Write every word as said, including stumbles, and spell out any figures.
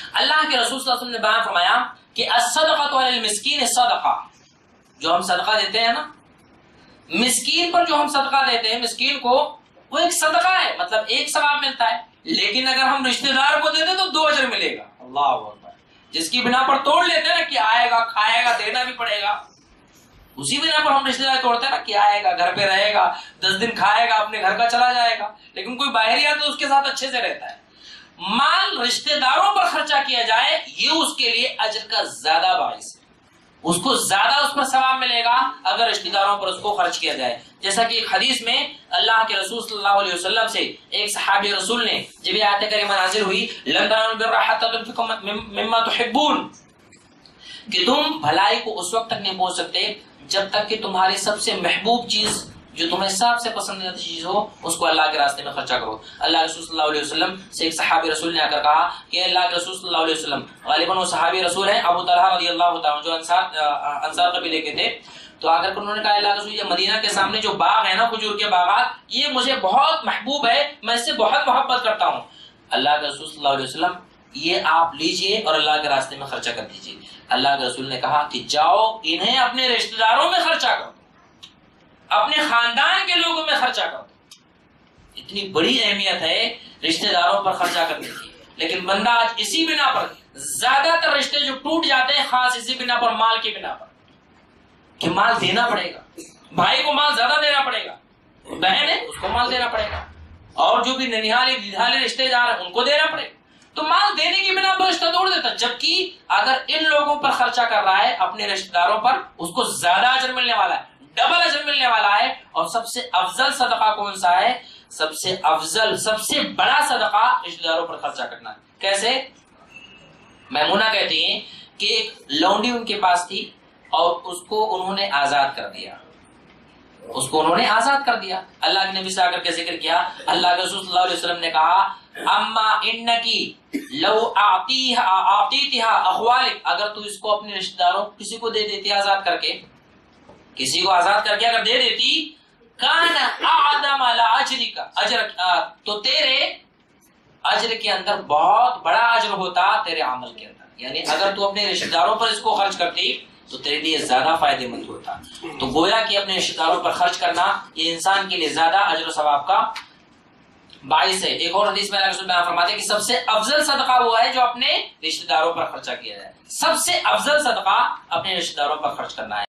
اللہ کے رسول صلی اللہ علیہ وسلم نے بیان فرمایا کہ الصدقۃ علی المسکین صدقہ، جو ہم صدقہ دیتے ہیں نا، مسکین پر جو ہم صدقہ دیتے ہیں، مسکین کو، وہ ایک صدقہ ہے، مطلب ایک ثواب ملتا ہے. لیکن اگر ہم رشتہ دار کو دیتے تو دو اجر ملے گا. اللہ اکبر. جس کی بنا پر توڑ لیتے ہیں کہ آئے گا، کھائے گا، دینا بھی پڑے گا، اسی بنا پر ہم رشتہ دار توڑتے ہیں نا کہ آئے گا، گھر پہ رہے گا، دس دن کھائے گا، اپنے گھر کا چلا جائے گا، لیکن کوئی باہر آیا تو اس کے ساتھ اچھے سے رہتا ہے. مال رشتہ داروں پر خرچہ کیا جائے یہ اس کے لیے اجر کا زیادہ باعث ہے، اس کو زیادہ اس پر ثواب ملے گا اگر رشتہ داروں پر اس کو خرچ کیا جائے. جیسا کہ ایک حدیث میں اللہ کے رسول صلی اللہ علیہ وسلم سے ایک صحابی رسول نے جب یہ آیت کریمہ نازل ہوئی لن تنالوا البر حتى تنفقوا مما تحبون، کہ تم بھلائی کو اس وقت تک نہیں پہنچ سکتے جب تک کہ تمہاری سب سے محبوب چیز جو تمہیں سب سے پسندیدہ چیز ہو اس کو اللہ کے راستے میں خرچہ کرو. اللہ رسول صلی اللہ علیہ وسلم سے ایک صحابی رسول نے آ کر کہا کہ اللہ کے رسول صلی اللہ علیہ وسلم، غالباً وہ صحابی رسول ہیں ابو طلحہ رضی اللہ تعالیٰ جو انصار انصار قبیلے کے تھے، تو آ کر انہوں نے کہا اللہ کے رسول یہ مدینہ کے سامنے جو باغ ہے نا، کھجور کے باغات، یہ مجھے بہت محبوب ہے، میں اس سے بہت محبت کرتا ہوں. اللہ کے رسول صلی اللہ علیہ وسلم یہ آپ لیجئے اور اللہ کے راستے میں خرچہ کر دیجئے. اللہ کے رسول نے کہا کہ جاؤ انہیں اپنے رشتہ داروں میں خرچہ کرو، اپنے خاندان کے لوگوں میں خرچہ کرو. اتنی بڑی اہمیت ہے رشتہ داروں پر خرچہ کرنے کی. لیکن بندہ آج اسی بنا پر، زیادہ تر رشتے جو ٹوٹ جاتے ہیں خاص اسی بنا پر، مال کی بنا پر، کہ مال دینا پڑے گا، بھائی کو مال زیادہ دینا پڑے گا، بہن ہے اس کو مال دینا پڑے گا، اور جو بھی ننیالی دیدھالے رشتے دار ہیں ان کو دینا پڑے گا. تو مال دینے کی بنا پر رشتہ توڑ دیتا. جبکہ اگر ان لوگوں پر خرچہ کر رہا ہے اپنے رشتہ داروں پر، اس کو زیادہ اجر ملنے والا ہے، ڈبل اجر ملنے والا ہے. اور سب سے افضل صدقہ کون سا ہے؟ سب سے افضل، سب سے بڑا صدقہ رشتہ داروں پر خرچہ کرنا ہے. کیسے؟ میمونہ کہتی ہیں کہ ایک لونڈی ان کے پاس تھی اور اس کو انہوں نے آزاد کر دیا، اس کو انہوں نے آزاد کر دیا. اللہ کے نبی سے آ کر کے ذکر کیا. اللہ کے رسول صلی اللہ علیہ وسلم نے کہا اما انکی لو اعطیتھا اخوالک، اگر تو اس کو اپنے رشتہ داروں کسی کو دے دیتی آزاد کر کے، کسی کو آزاد کر کے اگر دے دیتی، کان اعظم لاجرک اجر، تو تیرے اجر کے اندر بہت بڑا اجر ہوتا تیرے عمل کے اندر. یعنی اگر تو اپنے رشتہ داروں پر اس کو خرچ کرتی تو تیرے لیے زیادہ فائدے مند ہوتا. تو گویا کہ اپنے رشتہ داروں پر خرچ کرنا یہ انسان کے لیے زیادہ اجر و ثواب کا باعث ہے. ایک اور حدیث میں اللہ رسول بیان فرماتے ہیں کہ سب سے افضل صدقہ وہ ہے جو اپنے رشتہ داروں پر خرچہ کیا جائے. سب سے افضل صدقہ اپنے رشتہ داروں پر خرچ کرنا ہے.